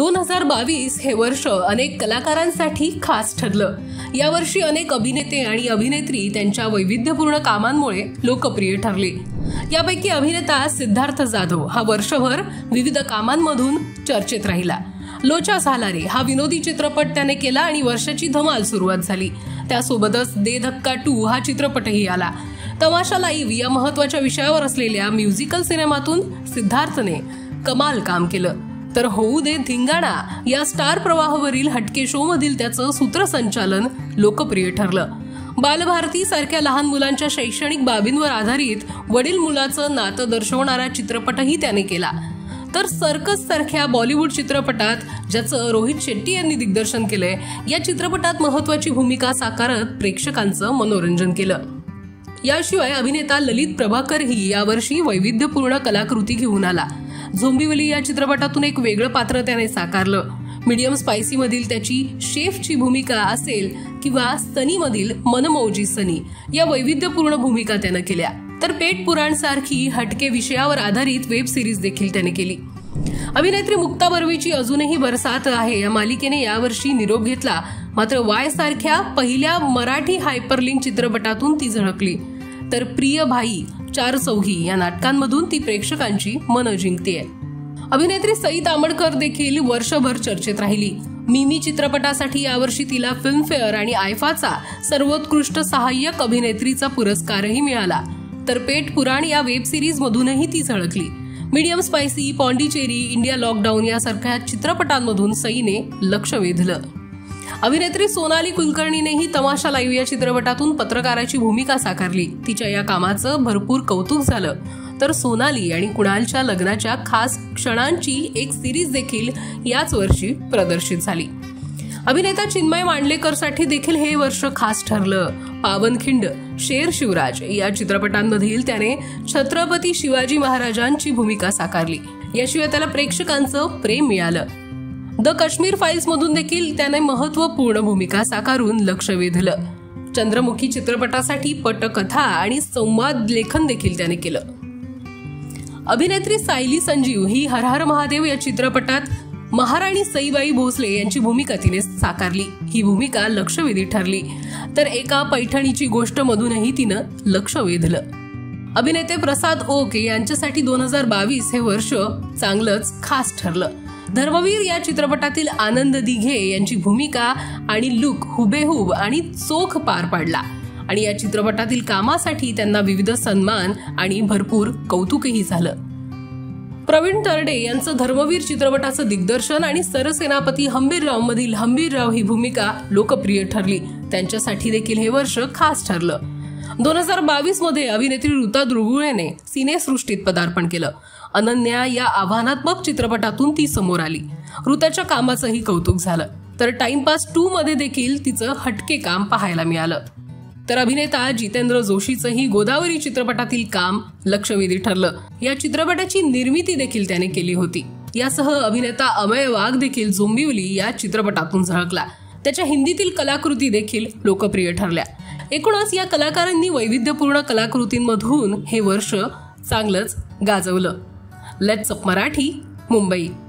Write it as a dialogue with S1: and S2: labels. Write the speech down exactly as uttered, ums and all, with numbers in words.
S1: दोन हजार बावीस हे वर्ष अनेक कलाकारांसाठी खास ठरलं। यावर्षी अनेक अभिनेते आणि अभिनेत्री त्यांच्या वैविध्यपूर्ण कामांमुळे लोकप्रिय ठरले। यापैकी अभिनेता सिद्धार्थ जाधव हा वर्षभर विविध कामांमधून चर्चेत राहिला। लोचा सालारे हा विनोदी चित्रपट त्याने केला आणि वर्षाची धमाल सुरुवात झाली। त्यासोबतच दे धक्का टू हा चित्रपटही आला। तमाशा लाईव्ह या महत्त्वाच्या विषयावर असलेल्या म्युझिकल सिनेमातून सिद्धार्थने कमाल काम केलं। तर होऊ दे धिंगाणा या स्टार प्रवाहावरील हटके शो मधील त्याचं सूत्रसंचालन लोकप्रिय ठरलं। बालभारती सारख्या लहान मुलांच्या शैक्षणिक बाबींवर आधारित वडील मुलाचं नातं दर्शवणारा चित्रपटही त्याने केला। तर सर्कस सारख्या बॉलिवूड चित्रपटात ज्याचं रोहित शेट्टी यांनी दिग्दर्शन केलंय, या चित्रपटात महत्त्वाची भूमिका साकारत प्रेक्षकांचं मनोरंजन केलं। याशिवाय अभिनेता ललित प्रभाकरही यावर्षी वैविध्यपूर्ण कलाकृती घेऊन आला। झोंबिवली या चित्रपटातून एक वेगळं पात्र त्याने साकारलं। मीडियम स्पायसी मधील त्याची शेफची भूमिका असेल किंवा सनी मधील मनमौजी सनी या वैविध्यपूर्ण भूमिका त्यानं केल्या। तर पेट पुराण सारखी हटके विषयावर आधारित वेब सिरीज देखील त्याने केली। अभिनेत्री मुक्ता बर्वेची अजूनही बरसात आहे या मालिकेने यावर्षी निरोप घेतला, मात्र वाय सारख्या पहिल्या मराठी हायपरलिंक चित्रपटातून ती झळकली। तर प्रिय भाई, चार चौघी या नाटकांमधून ती प्रेक्षकांची मनं जिंकतेय। अभिनेत्री सई तामणकर देखील वर्षभर चर्चेत राहिली। मिमी चित्रपटासाठी यावर्षी तिला फिल्मफेअर आणि आयफाचा सर्वोत्कृष्ट सहाय्यक अभिनेत्रीचा पुरस्कारही मिळाला। तर पेट पुराण या वेब सिरीज मधूनही ती झळकली। Medium spicy, Pondicherry, India lockdown यासारख्या चित्रपटांमधून सईने लक्ष वेधलं। अभिनेत्री सोनाली कुलकर्णीनेही तमाशा लाईव्ह या चित्रपटातून पत्रकाराची भूमिका साकारली। तिच्या या कामाचं भरपूर कौतुक झालं। तर सोनाली आणि कुणालच्या लग्नाच्या खास क्षणांची एक सिरीज देखील याच वर्षी प्रदर्शित झाली। अभिनेता चिन्मय मांडलेकरसाठी देखील हे वर्ष खास ठरलं। पावनखिंड, शेर शिवराज या चित्रपटांमधील त्याने छत्रपती शिवाजी महाराजांची भूमिका साकारली। याशिवाय त्याला प्रेक्षकांचं प्रेम मिळालं। द काश्मीर फाईल्स मधून देखील त्याने महत्त्वपूर्ण भूमिका साकारून लक्ष वेधलं। चंद्रमुखी चित्रपटासाठी पटकथा आणि संवाद लेखन देखील त्याने केलं। अभिनेत्री सायली संजीव ही हर हर महादेव या चित्रपटात महाराणी सईबाई भोसले यांची भूमिका तिने साकारली। ही भूमिका लक्षवेधी ठरली। तर एका पैठणीची गोष्ट मधूनही तिनं लक्ष वेधलं। अभिनेते प्रसाद ओक यांच्यासाठी दोन हजार बावीस हे वर्ष चांगलंच खास ठरलं। धर्मवीर या चित्रपटातील आनंद दिघे यांची भूमिका आणि लुक हुबेहूब आणि चोख पार पाडला आणि या चित्रपटातील कामासाठी त्यांना विविध सन्मान आणि भरपूर कौतुकही झालं। प्रवीण तरडे यांचं धर्मवीर चित्रपटाचं दिग्दर्शन आणि सरसेनापती हंबीरराव मधील हंबीरराव ही भूमिका लोकप्रिय ठरली। त्यांच्यासाठी देखील हे वर्ष खास ठरलं। दोन हजार बावीस मध्ये अभिनेत्री ऋता दुर्गुळेने सिनेसृष्टीत पदार्पण केलं। अनन्या या आव्हानात्मक चित्रपटातून ती समोर आली। ऋताच्या कामाचंही कौतुक झालं। तर टाइमपास टू मध्ये देखील तिचं हटके काम पाहायला मिळालं। तर अभिनेता जितेंद्र जोशीचंही गोदावरी चित्रपटातील काम लक्षवेधी ठरलं। या चित्रपटाची निर्मिती देखील त्याने केली होती। यासह अभिनेता अमय वाघ देखील झोंबिवली या चित्रपटातून झळकला। त्याच्या हिंदीतील कलाकृती देखील लोकप्रिय ठरल्या। एकूणच या कलाकारांनी वैविध्यपूर्ण कलाकृतींमधून हे वर्ष चांगलंच गाजवलं। Let's up Marathi, Mumbai.